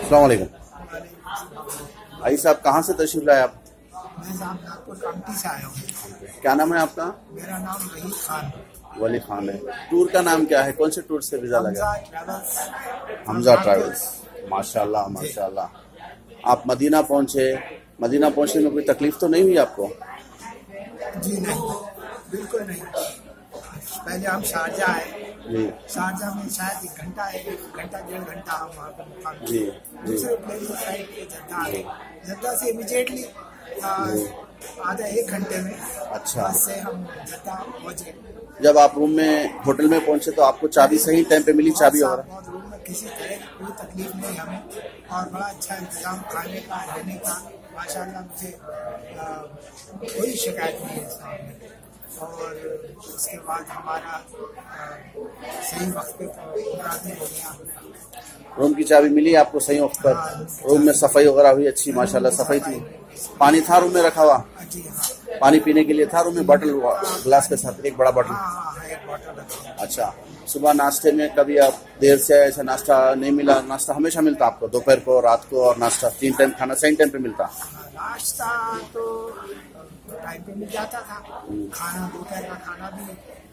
अस्सलाम वालेकुम। भाई साहब कहाँ से तशरीफ लाए आप? मैं साहब नागपुर काउंटी से आया हूँ। क्या नाम है आपका? मेरा नाम रहीक खान। वली खान है। टूर का नाम क्या है? कौन से टूर से वीजा लगा? हमजा ट्रैवल्स। माशाल्लाह माशाल्लाह। आप मदीना पहुँचे, मदीना पहुँचने में कोई तकलीफ तो नहीं हुई आपको? जी नहीं, बिल्कुल नहीं। पहले हम शारजा आए जी। शारजा में शायद 1 घंटा 1.5 घंटा हम वहाँ पर मुकाम। जी। दूसरे प्लेन में फ्लाइट के जद्दा आए। जद्दा से इमीडिएटली आधा 1 घंटे में अच्छा बस से हम जद्दा पहुँचे। जब आप रूम में होटल में पहुंचे तो आपको चाबी सही टाइम पे मिली? चाबी वगैरह बहुत रूम में किसी तरह की कोई तकलीफ नहीं हमें, और बड़ा अच्छा इंतजाम खाने का रहने का। माशाल्लाह मुझे कोई शिकायत नहीं है इसमें। और उसके बाद हमारा सही वक्त पे उमरा भी हो गया। रूम की चाबी मिली आपको सही वक्त पर? रूम में सफाई वगैरह हुई अच्छी? माशाल्लाह सफाई थी। पानी था रूम में रखा हुआ? जी हाँ। पानी पीने के लिए था रूम में? बॉटल ग्लास के साथ एक बड़ा बॉटल? एक बॉटल रखा। अच्छा। सुबह नाश्ते में कभी आप देर से ऐसा नाश्ता नहीं मिला? नाश्ता हमेशा मिलता आपको? दोपहर को, रात को और नाश्ता 3 टाइम खाना सही टाइम पे मिलता? नाश्ता तो टाइम पे मिल जाता था। खाना दोपहर का खाना भी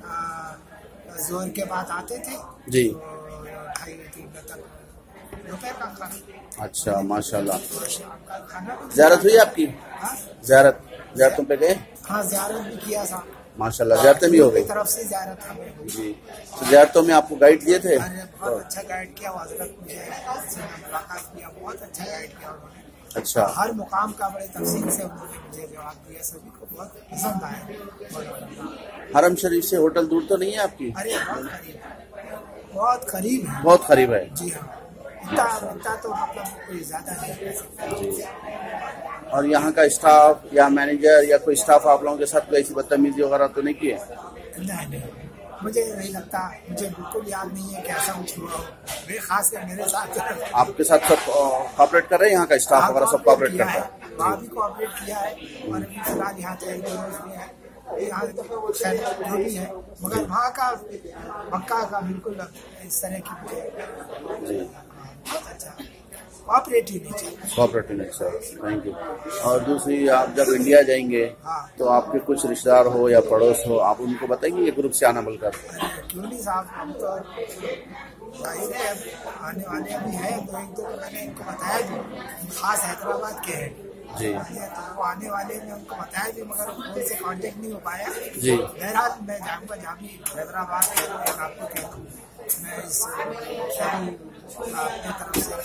जोर के बाद आते थे जी। 2:30-3 बजे तक दोपहर का खाना। अच्छा माशाल्लाह। खाना ज़ियारत हुई आपकी? ज़ियारतों पे गए? हाँ, ज़ियारत भी किया था माशाल्लाह। ज़ियारतें भी हो गई? तरफ से ज़ियारत हमें हुई। जी। तो ज़ियारतों में आपको गाइड दिए थे? बहुत अच्छा गाइड किया हज़रत, मुझे मुलाकात किया, बहुत अच्छा गाइड किया उन्होंने। अच्छा। हर मुकाम का बड़े तफसील से उन्होंने मुझे जवाब दिया, सभी को बहुत पसंद आया। हरम शरीफ से होटल दूर तो नहीं है आपकी? अरे बहुत करीब है। बहुत करीब है। जी हाँ, इतना तो मतलब कोई ज्यादा नहीं कह सकता। और यहाँ का स्टाफ या मैनेजर या कोई स्टाफ आप लोगों के साथ कोई ऐसी बदतमीजी वगैरह तो नहीं की है? नहीं, मुझे नहीं लगता, मुझे बिल्कुल याद नहीं है कि ऐसा कुछ हुआ हो। वे खास कर मेरे साथ आपके साथ सब कोऑपरेट कर रहे हैं? यहाँ का स्टाफ वगैरह सब कोऑपरेट करता है? वहाँ भी कोऑपरेट किया है। और अभी फिलहाल यहाँ पे यहाँ जो भी है, मगर वहाँ का मक्का का बिल्कुल इस तरह की मुझे बहुत अच्छा कोऑपरेटिव नेचर। Thank you. और दूसरी, आप जब इंडिया जाएंगे तो आपके कुछ रिश्तेदार हो या पड़ोस हो, आप उनको बताएंगे ये ग्रुप से आना बोलकर? क्यों नहीं साहब, हम तो जाहिर है आने वाले अभी है, 2-1 तो मैंने इनको बताया भी, खास हैदराबाद के हैं जी। तो वो आने वाले ने उनको बताया भी, मगर उनसे कांटेक्ट नहीं हो पाया जी। बहरहाल मैं जाऊँगा, जहाँ भी हैदराबाद के आपको कह दूँ, मैं इस अपनी तरफ से।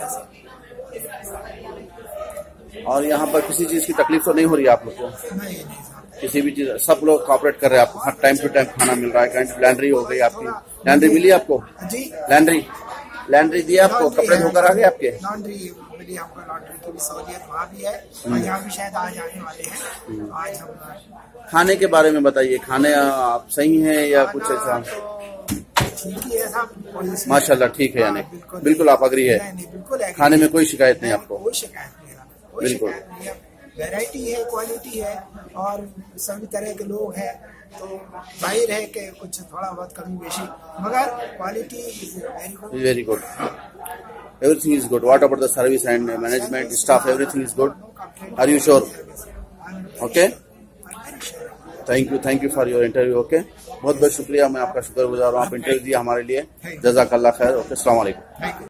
और यहाँ पर किसी चीज की तकलीफ तो नहीं हो रही है आप लोग को? नहीं किसी भी चीज, सब लोग कोऑपरेट कर रहे हैं आपको? हर टाइम टू टाइम खाना मिल रहा है? लैंड्री हो गई आपकी? लैंड्री मिली आपको? जी। लैंड्री दी आपको? कपड़े धोकर आ गए आपके? लॉन्ड्री मिली हमको, लॉन्ड्री की भी सहूलियत वहाँ भी है, और यहाँ भी शायद आज आने वाले हैं। आज हम खाने के बारे में बताइए, खाने आप सही है या कुछ ऐसा? ठीक ही है साहब, माशाल्लाह ठीक है। यानी बिल्कुल आप अग्री है? बिल्कुल खाने में कोई शिकायत नहीं आपको? कोई शिकायत नहीं, बिल्कुल। वैरायटी है, क्वालिटी है, और सभी तरह के लोग हैं, तो जाहिर है कि कुछ थोड़ा बहुत कमी बेशी, मगर quality very good. Everything is good. What about the service and management, staff? Everything is good. Are you sure? Okay. Thank you for your interview. Okay. बहुत बहुत शुक्रिया, मैं आपका शुक्रगुजार हूँ, आप इंटरव्यू दिया हमारे लिए। जज़ाकल्लाह खैर। ओके, अस्सलाम वालेकुम।